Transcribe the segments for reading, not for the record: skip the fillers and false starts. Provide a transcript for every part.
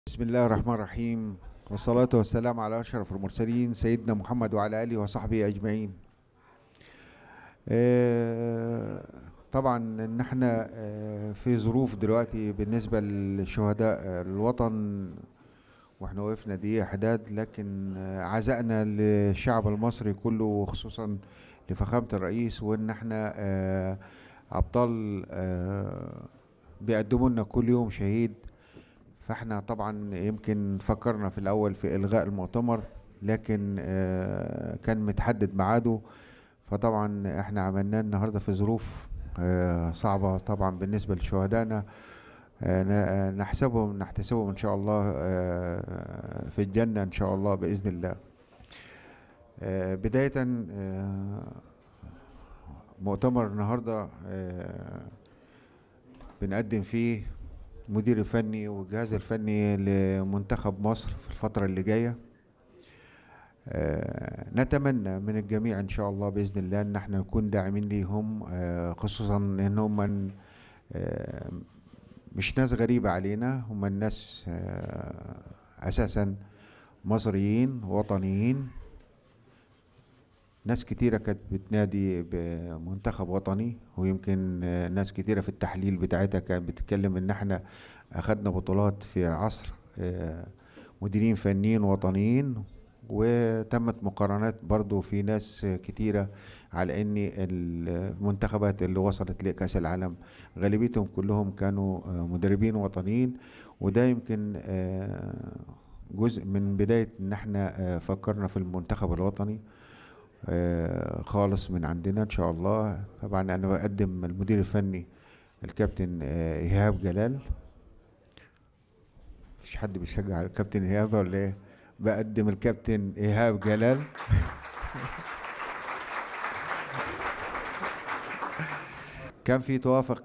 بسم الله الرحمن الرحيم، والصلاة والسلام على أشرف المرسلين سيدنا محمد وعلى آله وصحبه أجمعين. آه، طبعا إن احنا في ظروف دلوقتي بالنسبة لشهداء الوطن، واحنا وقفنا دي حداد، لكن عزائنا للشعب المصري كله وخصوصا لفخامة الرئيس، وإن احنا أبطال بيقدموا لنا كل يوم شهيد. فاحنا طبعا يمكن فكرنا في الاول في الغاء المؤتمر، لكن كان متحدد ميعاده. فطبعا احنا عملناه النهارده في ظروف صعبة طبعا بالنسبة لشهدائنا. نحتسبهم ان شاء الله في الجنة ان شاء الله بإذن الله. بداية مؤتمر النهارده بنقدم فيه المدير الفني والجهاز الفني لمنتخب مصر في الفترة اللي جاية. نتمنى من الجميع ان شاء الله باذن الله ان احنا نكون داعمين ليهم، خصوصا ان هم مش ناس غريبة علينا، هم الناس اساسا مصريين وطنيين. ناس كتيرة كانت بتنادي بمنتخب وطني، ويمكن ناس كتيرة في التحليل بتاعتها كانت بتتكلم ان احنا اخدنا بطولات في عصر مديرين فنيين وطنيين. وتمت مقارنات برضو في ناس كتيرة على ان المنتخبات اللي وصلت لكأس العالم غالبيتهم كلهم كانوا مدربين وطنيين. وده يمكن جزء من بداية ان احنا فكرنا في المنتخب الوطني خالص من عندنا ان شاء الله. طبعا انا بقدم المدير الفني الكابتن ايهاب جلال. مفيش حد بيشجع الكابتن ايهاب ولا ايه؟ بقدم الكابتن ايهاب جلال. كان في توافق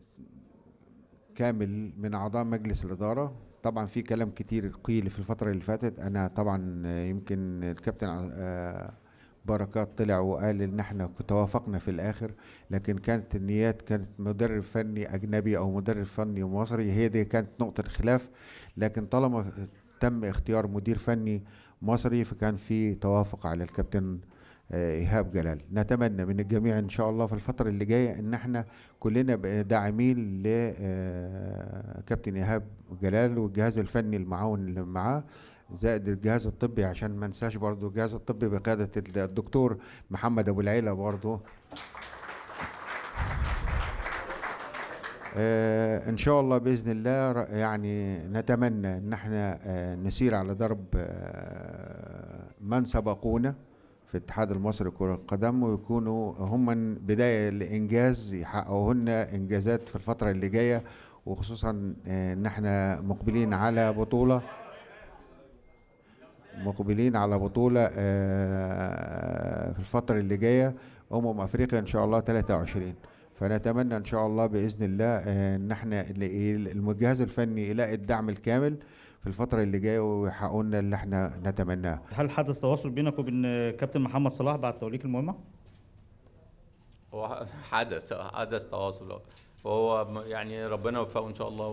كامل من اعضاء مجلس الاداره. طبعا في كلام كتير قيل في الفتره اللي فاتت. انا طبعا يمكن الكابتن بركات طلع وقال ان احنا توافقنا في الاخر، لكن كانت النيات كانت مدرب فني اجنبي او مدرب فني مصري، هي دي كانت نقطة الخلاف. لكن طالما تم اختيار مدير فني مصري فكان في توافق على الكابتن ايهاب جلال. نتمنى من الجميع ان شاء الله في الفترة اللي جاية ان احنا كلنا داعمين لكابتن ايهاب جلال والجهاز الفني المعاون اللي معاه، زائد الجهاز الطبي، عشان ما ننساش برضو الجهاز الطبي بقيادة الدكتور محمد ابو العيلة برضو. ان شاء الله باذن الله. يعني نتمنى ان احنا نسير على درب من سبقونا في الاتحاد المصري لكرة القدم، ويكونوا هم بداية لإنجاز يحققوا لنا إنجازات في الفترة اللي جاية. وخصوصا إن احنا مقبلين على بطولة في الفترة اللي جاية، أفريقيا إن شاء الله 23. فنتمنى إن شاء الله بإذن الله إن احنا الجهاز الفني يلاقي الدعم الكامل في الفترة اللي جاية ويحققوا لنا اللي احنا نتمناه. هل حدث تواصل بينك وبين كابتن محمد صلاح بعد توليك المهمة؟ هو حدث تواصل. وهو يعني ربنا يوفقه ان شاء الله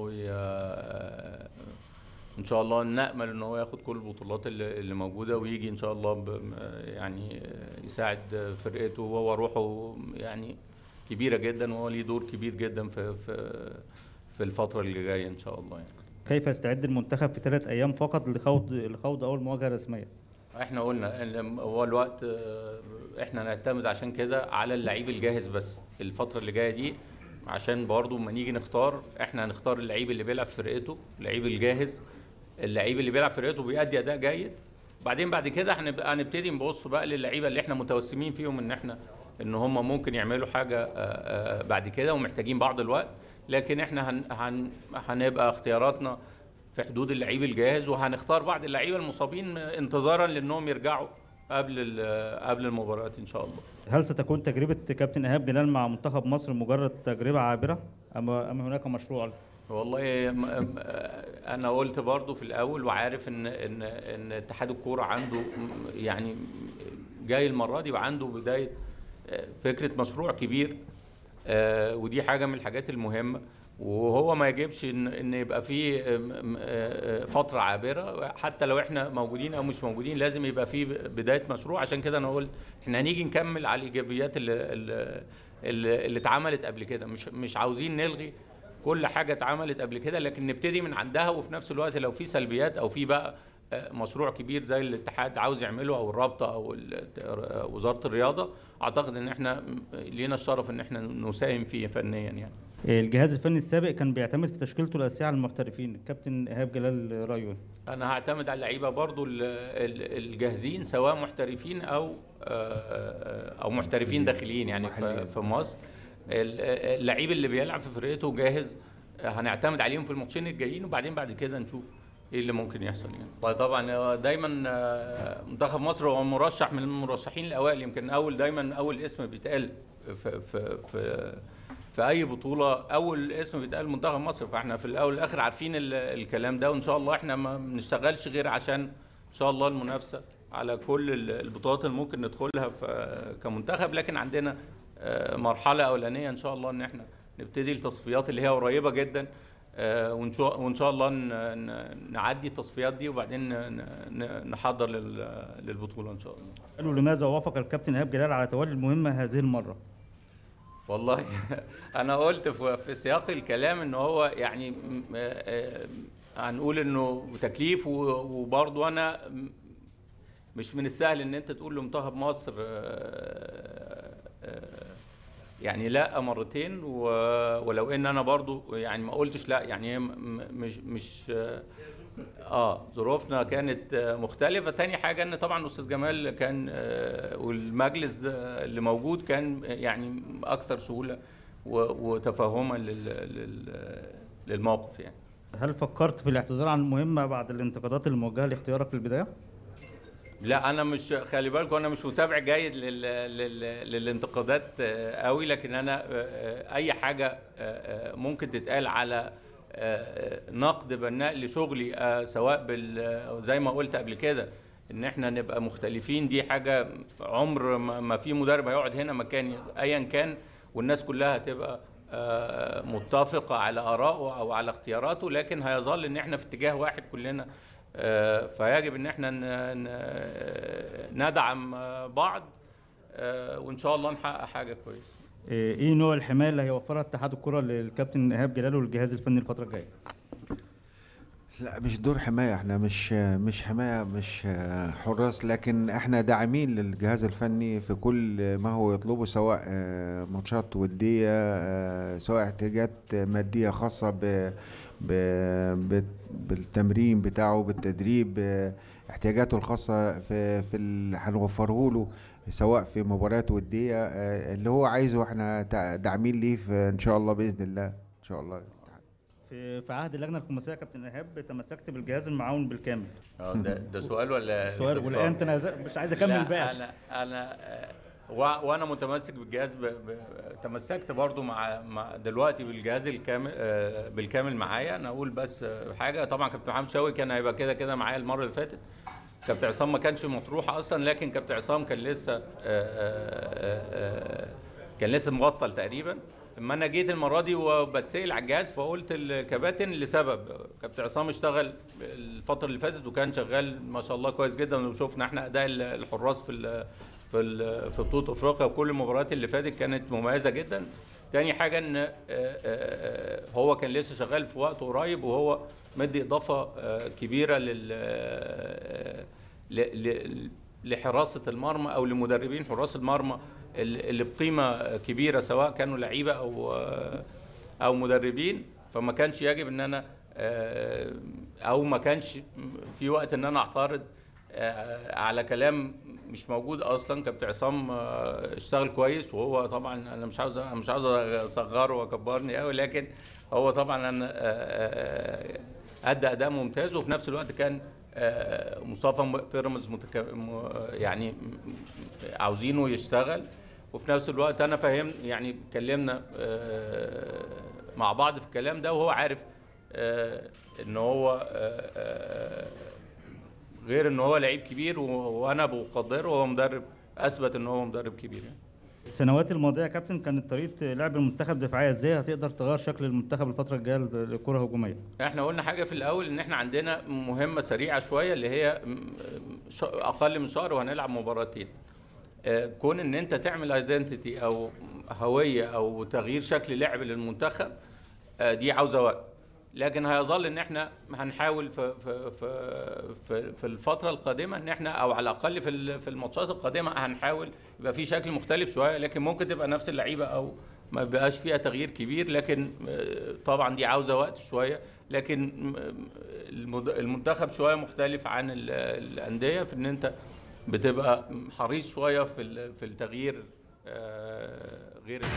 ان شاء الله نأمل ان هو ياخد كل البطولات اللي موجوده ويجي ان شاء الله يعني يساعد فرقته. وهو روحه يعني كبيره جدا، وهو ليه دور كبير جدا في الفتره اللي جايه ان شاء الله يعني. كيف يستعد المنتخب في 3 أيام فقط لخوض أول مواجهة رسمية؟ احنا قلنا ان هو الوقت احنا نعتمد عشان كده على اللعيب الجاهز بس الفتره اللي جايه دي، عشان برضو ما نيجي نختار احنا هنختار اللعيب اللي بيلعب في فرقته، اللعيب الجاهز، اللعيب اللي بيلعب في فرقته بيأدي اداء جيد. بعد كده هنبتدي نبص بقى للعيبه اللي احنا متوسمين فيهم ان هم ممكن يعملوا حاجه بعد كده ومحتاجين بعض الوقت. لكن احنا هنبقى اختياراتنا في حدود اللعيب الجاهز، وهنختار بعض اللعيبه المصابين انتظارا لانهم يرجعوا قبل المباراه ان شاء الله. هل ستكون تجربة كابتن إيهاب جلال مع منتخب مصر مجرد تجربة عابرة أم هناك مشروع؟ والله انا قلت برضو في الاول وعارف ان اتحاد الكوره عنده يعني جاي المره دي وعنده بدايه فكره مشروع كبير، ودي حاجه من الحاجات المهمه. وهو ما يجبش ان يبقى في فتره عابره، حتى لو احنا موجودين او مش موجودين لازم يبقى في بدايه مشروع. عشان كده انا قلت احنا هنيجي نكمل على الايجابيات اللي اتعملت قبل كده، مش عاوزين نلغي كل حاجه اتعملت قبل كده، لكن نبتدي من عندها. وفي نفس الوقت لو في سلبيات او في بقى مشروع كبير زي الاتحاد عاوز يعمله او الرابطه او وزاره الرياضه، اعتقد ان احنا لينا الشرف ان احنا نساهم فيه فنيا يعني. الجهاز الفني السابق كان بيعتمد في تشكيلته الاساسيه على المحترفين، الكابتن ايهاب جلال رايه؟ انا هعتمد على اللعيبه برضو الجاهزين، سواء محترفين او محترفين داخليين يعني في مصر. اللعيب اللي بيلعب في فرقته جاهز هنعتمد عليهم في الماتشين الجايين، وبعدين بعد كده نشوف ايه اللي ممكن يحصل يعني. طبعا دايما منتخب مصر هو مرشح من المرشحين الاوائل، يمكن دايما اول اسم بيتقال في اي بطوله، اول اسم بيتقال منتخب مصر. فاحنا في الاول والاخر عارفين الكلام ده، وان شاء الله احنا ما بنشتغلش غير عشان ان شاء الله المنافسه على كل البطولات اللي ممكن ندخلها كمنتخب. لكن عندنا مرحله اولانيه ان شاء الله ان احنا نبتدي التصفيات اللي هي قريبه جدا، وان شاء الله نعدي التصفيات دي وبعدين نحضر للبطوله ان شاء الله. قالوا لماذا وافق الكابتن ايهاب جلال على تولي المهمه هذه المره؟ والله انا قلت في سياق الكلام ان هو يعني هنقول انه تكليف، وبرضه انا مش من السهل ان انت تقول لمنتخب مصر يعني لا مرتين، ولو ان انا برضو يعني ما قلتش لا، يعني مش ظروفنا كانت مختلفه. تاني حاجه ان طبعا استاذ جمال كان والمجلس ده اللي موجود كان يعني اكثر سهوله وتفهما للموقف يعني. هل فكرت في الاعتذار عن المهمه بعد الانتقادات الموجهه لاختيارك في البدايه؟ لا انا مش، خلي بالكم انا مش متابع جيد للانتقادات قوي، لكن انا اي حاجه ممكن تتقال على نقد بناء لشغلي، سواء زي ما قلت قبل كده ان احنا نبقى مختلفين، دي حاجه عمر ما في مدرب هيقعد هنا مكاني ايا كان والناس كلها هتبقى متفقه على ارائه او على اختياراته، لكن هيظل ان احنا في اتجاه واحد كلنا. فيجب ان احنا ندعم بعض، وان شاء الله نحقق حاجه كويسه. ايه نوع الحمايه اللي هيوفرها اتحاد الكره للكابتن ايهاب جلال والجهاز الفني الفتره الجايه؟ لا مش دور حمايه، احنا مش حمايه، مش حراس، لكن احنا داعمين للجهاز الفني في كل ما هو يطلبه، سواء ماتشات وديه، سواء احتياجات ماديه خاصه بالتمرين بتاعه، بالتدريب، احتياجاته الخاصه في هنوفره له، سواء في مباريات وديه اللي هو عايزه، احنا داعمين ليه ان شاء الله باذن الله ان شاء الله. في عهد اللجنه الخماسيه كابتن ايهاب تمسكت بالجهاز المعاون بالكامل. ده سؤال ولا سؤال؟ والان مش عايز اكمل الباقي. انا وانا متمسك بالجهاز تمسكت برضو مع دلوقتي بالجهاز بالكامل معايا. انا اقول بس حاجه، طبعا كابتن محمد شوقي كان هيبقى كده معايا المره اللي فاتت، كابتن عصام ما كانش مطروح اصلا، لكن كابتن عصام كان لسه مبطل تقريبا. اما انا جيت المره دي وبتسال على الجهاز فقلت الكباتن لسبب كابتن عصام اشتغل الفتره اللي فاتت وكان شغال ما شاء الله كويس جدا، وشوفنا احنا اداء الحراس في بطوله افريقيا وكل المباريات اللي فاتت كانت مميزه جدا. تاني حاجه ان هو كان لسه شغال في وقت قريب، وهو مدي اضافه كبيره لحراسه المرمى او لمدربين حراس المرمى اللي بقيمه كبيره، سواء كانوا لعيبه او مدربين. فما كانش يجب ان انا او ما كانش في وقت ان انا اعترض على كلام مش موجود اصلا. كابتن عصام اشتغل كويس، وهو طبعا انا مش عاوز اصغره واكبرني قوي، لكن هو طبعا انا ادى اداء ممتاز، وفي نفس الوقت كان مصطفى بيراميدز يعني عاوزينه يشتغل، وفي نفس الوقت انا فهمت يعني اتكلمنا مع بعض في الكلام ده، وهو عارف ان هو غير ان هو لعيب كبير وانا بقدره، وهو مدرب اثبت ان هو مدرب كبير يعني. السنوات الماضيه يا كابتن كانت طريقه لعب المنتخب دفاعيه، ازاي هتقدر تغير شكل المنتخب الفتره الجايه لكره هجوميه؟ احنا قلنا حاجه في الاول ان احنا عندنا مهمه سريعه شويه اللي هي اقل من شهر وهنلعب مباراتين. كون ان انت تعمل ايدنتيتي او هويه او تغيير شكل لعب للمنتخب دي عاوزه وقت، لكن هيظل ان احنا هنحاول في الفتره القادمه ان احنا او على الاقل في الماتشات القادمه هنحاول يبقى في شكل مختلف شويه، لكن ممكن تبقى نفس اللعيبه او ما بقاش فيها تغيير كبير، لكن طبعا دي عاوزه وقت شويه. لكن المنتخب شويه مختلف عن الانديه في ان انت بتبقى حريص شويه في التغيير غير